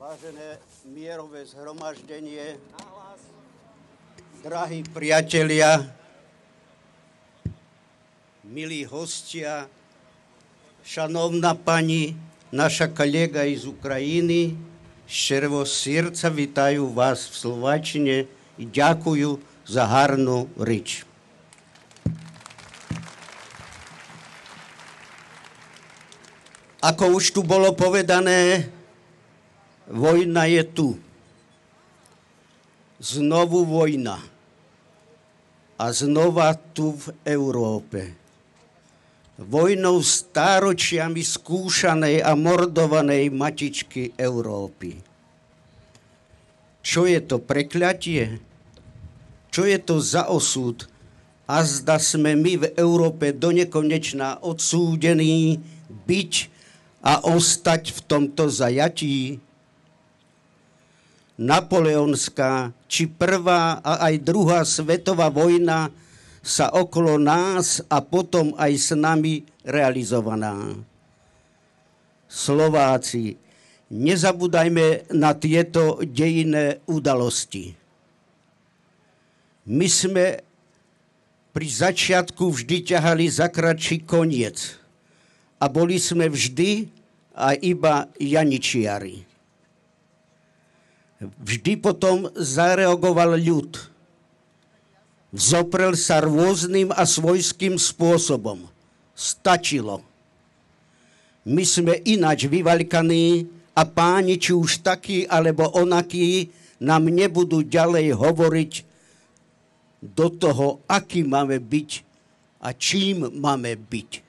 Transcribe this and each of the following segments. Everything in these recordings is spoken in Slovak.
Vážené mierové zhromaždenie, drahí priatelia, milí hostia, šanovná pani, naša kolega iz Ukrajiny, ščerevo srdca vitajú vás v Slovačine i ďakujú za harnú reč. Ako už tu bolo povedané, vojna je tu. Znovu vojna. A znova tu v Európe. Vojnou stáročiami skúšanej a mordovanej matičky Európy. Čo je to prekľatie? Čo je to za osud? A zda sme my v Európe donekonečna odsúdení byť a ostať v tomto zajatí? Napoleonská či prvá a aj druhá svetová vojna sa okolo nás a potom aj s nami realizovaná. Slováci, nezabúdajme na tieto dejinné udalosti. My sme pri začiatku vždy ťahali za kratší koniec a boli sme vždy a iba janičiari. Vždy potom zareagoval ľud. Vzoprel sa rôznym a svojským spôsobom. Stačilo. My sme ináč vyvalkaní a páni, či už takí alebo onakí, nám nebudú ďalej hovoriť do toho, aký máme byť a čím máme byť.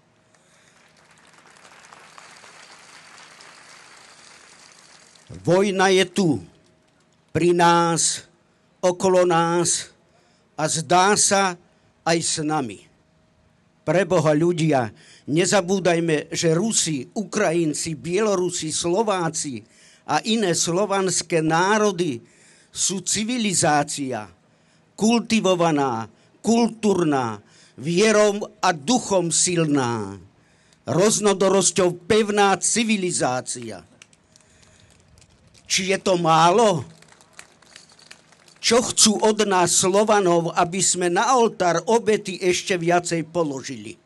Vojna je tu, pri nás, okolo nás a zdá sa aj s nami. Preboha ľudia, nezabúdajme, že Rusi, Ukrajinci, Bielorusi, Slováci a iné slovanské národy sú civilizácia, kultivovaná, kultúrna, vierom a duchom silná, rôznorodosťou pevná civilizácia. Či je to málo? Čo chcú od nás Slovanov, aby sme na oltár obety ešte viacej položili?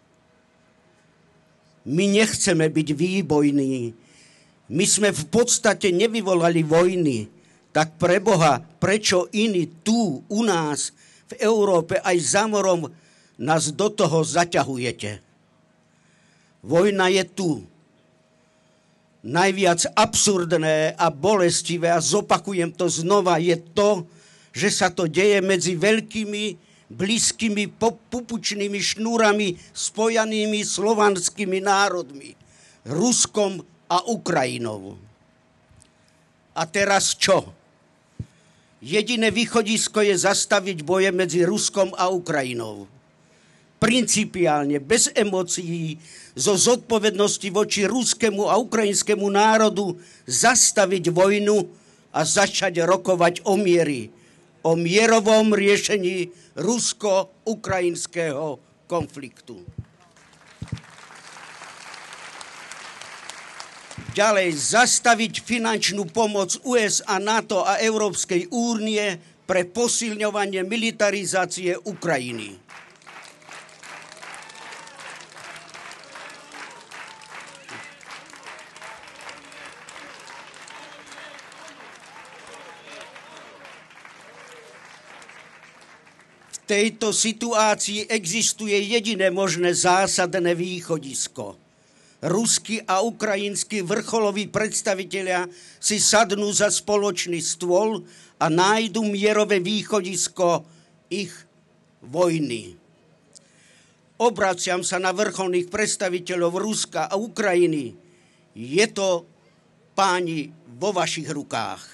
My nechceme byť výbojní. My sme v podstate nevyvolali vojny. Tak pre Boha, prečo iní tu, u nás, v Európe, aj za morom, nás do toho zaťahujete? Vojna je tu. Najviac absurdné a bolestivé, a zopakujem to znova, je to, že sa to deje medzi veľkými, blízkymi, pupučnými šnúrami spojanými slovanskými národmi, Ruskom a Ukrajinou. A teraz čo? Jediné východisko je zastaviť boje medzi Ruskom a Ukrajinou. Principiálne, bez emócií, zo zodpovednosti voči ruskému a ukrajinskému národu zastaviť vojnu a začať rokovať o miery, o mierovom riešení rusko-ukrajinského konfliktu. Ďalej, zastaviť finančnú pomoc USA, NATO a Európskej únie pre posilňovanie militarizácie Ukrajiny. V tejto situácii existuje jediné možné zásadné východisko. Ruskí a ukrajinskí vrcholoví predstavitelia si sadnú za spoločný stôl a nájdu mierové východisko ich vojny. Obraciam sa na vrcholných predstaviteľov Ruska a Ukrajiny. Je to, páni, vo vašich rukách.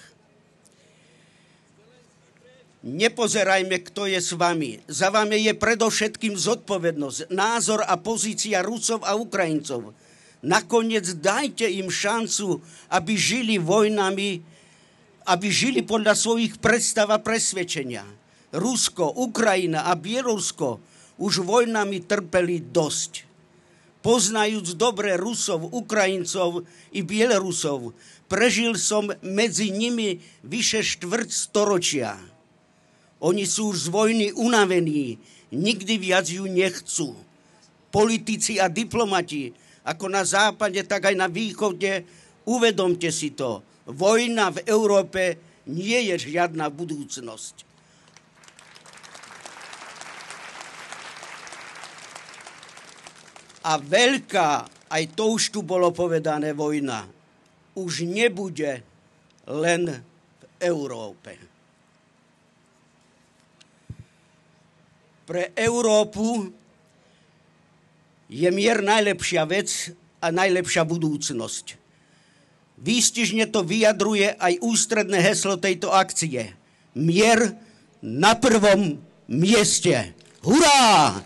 Nepozerajme, kto je s vami. Za vami je predovšetkým zodpovednosť, názor a pozícia Rusov a Ukrajincov. Nakoniec dajte im šancu, aby žili vojnami, aby žili podľa svojich predstav a presvedčenia. Rusko, Ukrajina a Bielorusko už vojnami trpeli dosť. poznajúc dobre Rusov, Ukrajincov i Bielorusov, prežil som medzi nimi vyše štvrť storočia. Oni sú už z vojny unavení, nikdy viac ju nechcú. Politici a diplomati, ako na západe, tak aj na východe, uvedomte si to. Vojna v Európe nie je žiadna budúcnosť. A veľká, aj to už tu bolo povedané, vojna už nebude len v Európe. Pre Európu je mier najlepšia vec a najlepšia budúcnosť. Výstižne to vyjadruje aj ústredné heslo tejto akcie. Mier na prvom mieste. Hurá!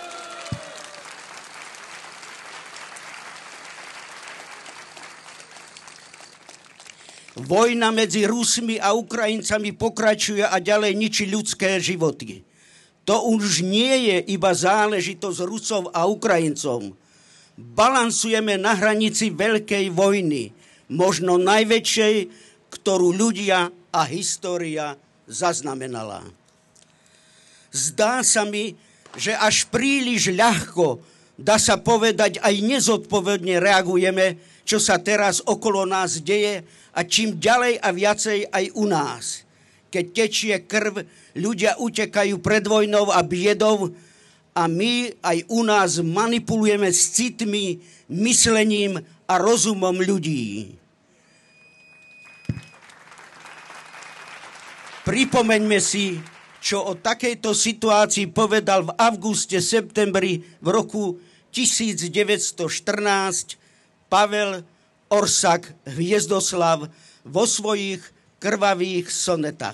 Vojna medzi Rusmi a Ukrajincami pokračuje a ďalej ničí ľudské životy. To už nie je iba záležitosť Rusov a Ukrajincov. Balansujeme na hranici veľkej vojny, možno najväčšej, ktorú ľudia a história zaznamenala. Zdá sa mi, že až príliš ľahko, dá sa povedať, aj nezodpovedne reagujeme, čo sa teraz okolo nás deje a čím ďalej a viacej aj u nás. Keď tečie krv, ľudia utekajú pred vojnou a biedou a my aj u nás manipulujeme s citmi, myslením a rozumom ľudí. Pripomeňme si, čo o takejto situácii povedal v auguste, septembri v roku 1914 Pavel Orsak Hviezdoslav vo svojich krvavých sonetách.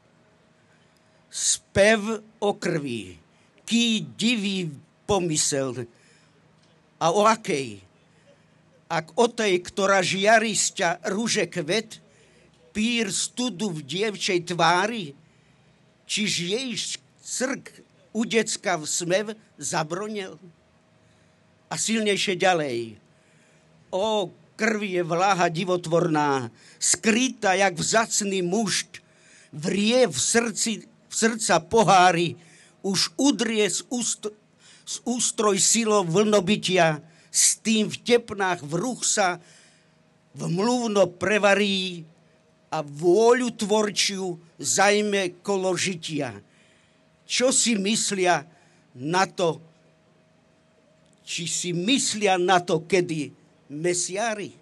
Spev o krvi, ký divý pomysel, a o akej? Ak o tej, ktorá žiarisťa rúže kvet, pír studu v dievčej tvári, čiž jej crk u decka v smev zabronil? A silnejšie ďalej. O krvi je vláha divotvorná, skrytá jak vzácny mušt, vrie v srdca pohári, už udrie z ústroj silou vlnobytia, s tým v tepnách vruch sa vmluvno prevarí a vôľu tvorčiu zajme kolo žitia. Čo si myslia na to, či si myslia na to, kedy mesiári?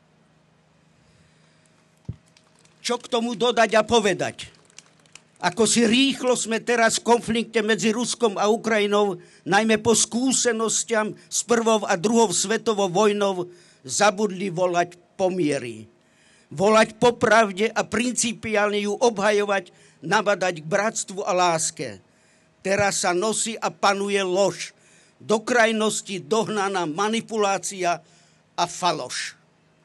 Čo k tomu dodať a povedať? Ako si rýchlo sme teraz v konflikte medzi Ruskom a Ukrajinou, najmä po skúsenostiam s prvou a druhou svetovou vojnou, zabudli volať pomiery. Volať po pravde a principiálne ju obhajovať, nabadať k bratstvu a láske. Teraz sa nosí a panuje lož, do krajnosti dohnaná manipulácia a faloš.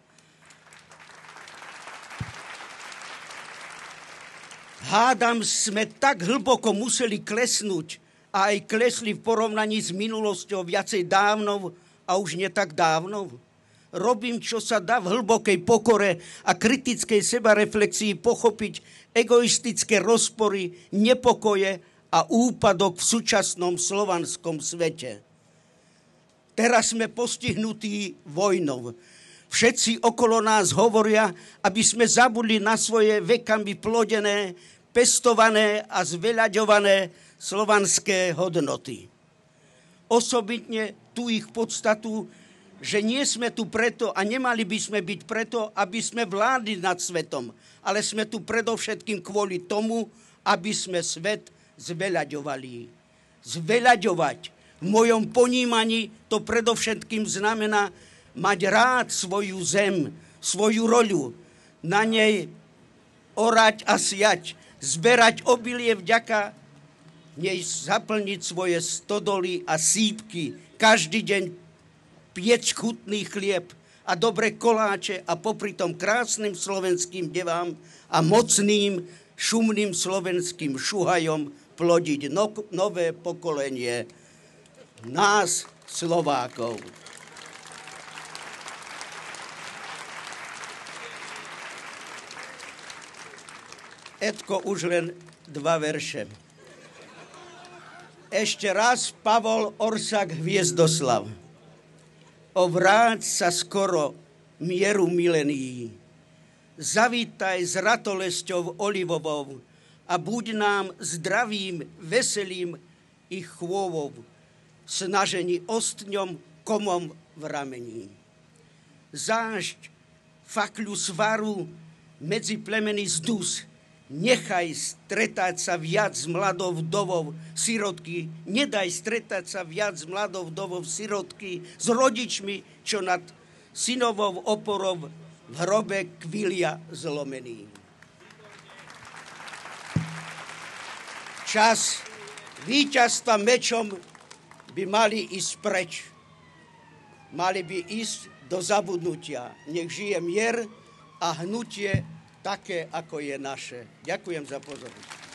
Hádam, sme tak hlboko museli klesnúť a aj klesli v porovnaní s minulosťou viacej dávnou a už nie tak dávnou. Robím, čo sa dá v hlbokej pokore a kritickej sebareflexii pochopiť egoistické rozpory, nepokoje a úpadok v súčasnom slovanskom svete. Teraz sme postihnutí vojnou. Všetci okolo nás hovoria, aby sme zabudli na svoje vekami plodené, pestované a zveľaďované slovanské hodnoty. Osobitne tú ich podstatu, že nie sme tu preto a nemali by sme byť preto, aby sme vládli nad svetom, ale sme tu predovšetkým kvôli tomu, aby sme svet zveľaďovali. Zveľaďovať. V mojom ponímaní to predovšetkým znamená mať rád svoju zem, svoju roľu, na nej orať a siať, zberať obilie vďaka nej, zaplniť svoje stodoly a sípky, každý deň pieť chutný chlieb a dobre koláče a popri tom krásnym slovenským devám a mocným, šumným slovenským šuhajom plodiť nové pokolenie nás, Slovákov. Edko, už len 2 verše. Ešte raz Pavol Orsak Hviezdoslav. Ovráť sa skoro mieru milení. Zavítaj s ratolesťou olivovou a buď nám zdravým, veselým i chôvou, snažení ostňom, komom v ramení. Zášť, fakľu svaru, medzi plemeny zdus, nechaj stretať sa viac s mladou vdovou sirotky, nedaj stretať sa viac s mladou vdovou sirotky, s rodičmi, čo nad synovou oporou v hrobe kvília zlomený. Čas víťazstva mečom by mali ísť preč. Mali by ísť do zabudnutia. Nech žije mier a hnutie také, ako je naše. Ďakujem za pozornosť.